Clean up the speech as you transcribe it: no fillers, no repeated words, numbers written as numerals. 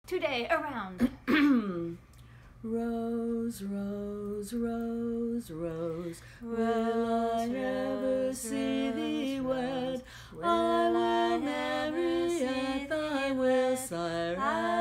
Today around. Rose, rose, rose, rose, will I ever see thee wed? I will marry at thy will, sire.